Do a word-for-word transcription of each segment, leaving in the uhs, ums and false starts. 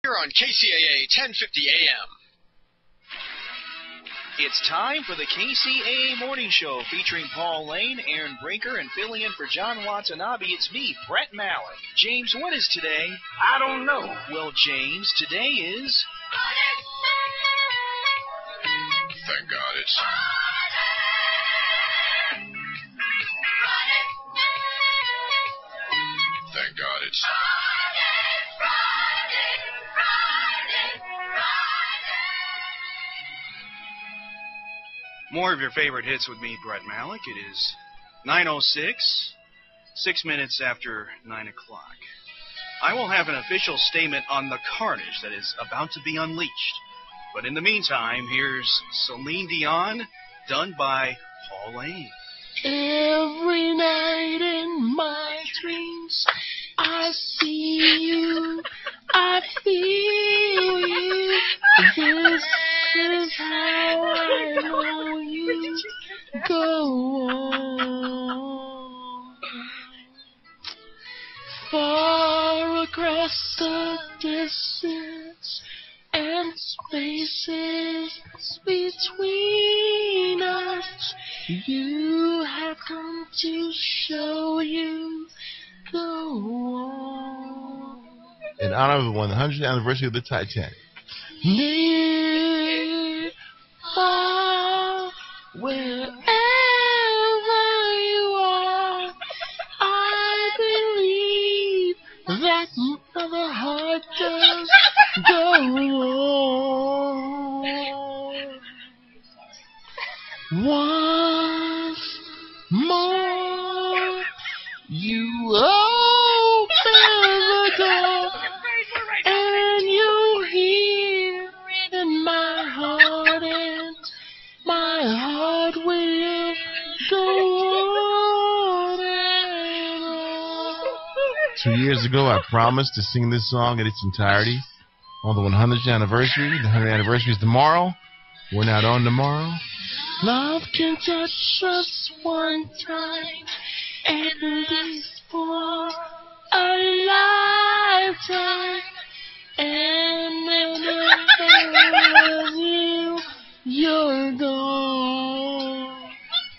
Brinker on K C A A ten fifty A M. It's time for the K C A A Morning Show featuring Paul Lane, Aaron Brinker, and filling in for John Watanabe. It's me, Brett Malik. James, what is today? I don't know. Well, James, today is... Thank God it's... Thank God it's... More of your favorite hits with me, Brett Malik. It is nine oh six, six minutes after nine o'clock. I will have an official statement on the carnage that is about to be unleashed. But in the meantime, here's Celine Dion, done by Paul Lane. Every night in my dreams, I see you, I feel you. This is how I know you go on. Far across the distance and spaces between us, you have come to show you the one. In honor of the one hundredth anniversary of the Titanic. Near, far, wherever you are, I believe that the heart does go on. Once more, you open the door, and you hear it in my heart, and my heart will go on and on. Two years ago, I promised to sing this song in its entirety on the one hundredth anniversary. The one hundredth anniversary is tomorrow. We're not on tomorrow. Love can touch us one time, at least for a lifetime. And then whenever you, you're gone.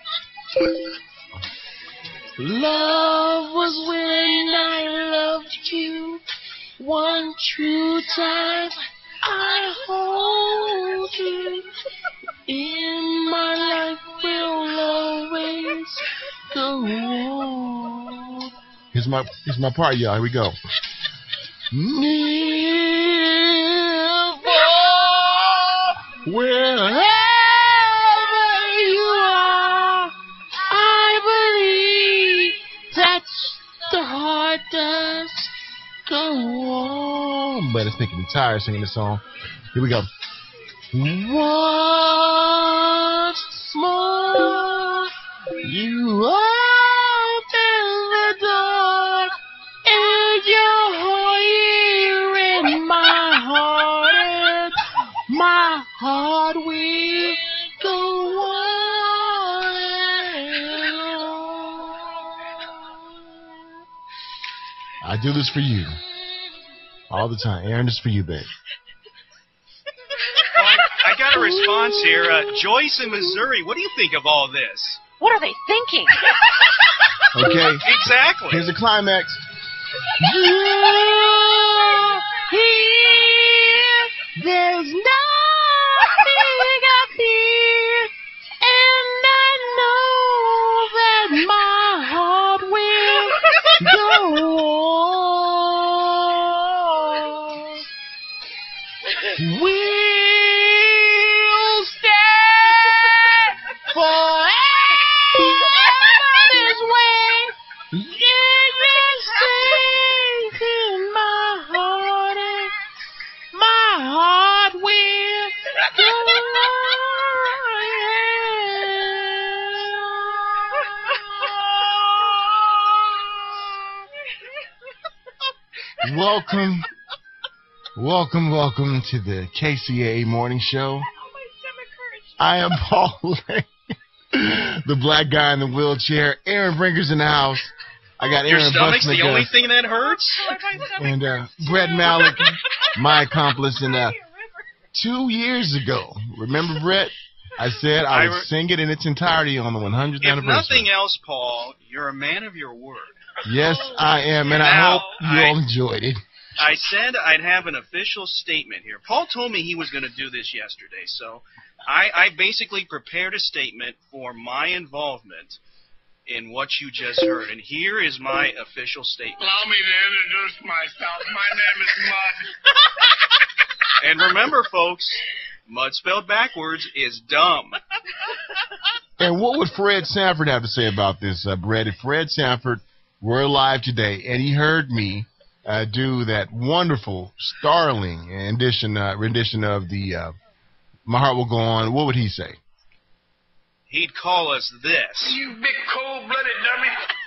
Love was when I loved you one true time. I hold you. In my life will always go on. Here's my here's my part, y'all. Here we go. Near, far, wherever you are, I believe that the heart does go on. But it's making me tired singing this song. Here we go. Once more, you open the door, and you're here in my heart, and my heart will go on. I do this for you. All the time. Aaron, this is for you, babe. I got a response here. Uh, Joyce in Missouri, what do you think of all this? What are they thinking? Okay. Exactly. Here's the climax. You're here, there's nothing up here, and I know that my heart will go on. We'll stay forever this way. Yeah, this stays in my heart, and my heart will go on. Welcome, welcome, welcome to the K C A A Morning Show. I am Paul Lane, the black guy in the wheelchair. Aaron Brinker's in the house. I got Your Aaron stomach's busting the the only gun. thing that hurts? And uh, Brett Malik my accomplice in uh, two years ago. Remember, Brett? I said I would I re- sing it in its entirety on the one hundredth if anniversary. If nothing else, Paul, you're a man of your word. Yes, I am, and now, I hope you I, all enjoyed it. I said I'd have an official statement here. Paul told me he was going to do this yesterday, so I, I basically prepared a statement for my involvement in what you just heard, and here is my official statement. Allow me to introduce myself. My name is Mud. And remember, folks, Mud spelled backwards is dumb. And what would Fred Sanford have to say about this, uh, Brett? If Fred Sanford were alive today and he heard me uh, do that wonderful, startling rendition, uh, rendition of the uh, My Heart Will Go On, what would he say? He'd call us this. You big cold-blooded dummy.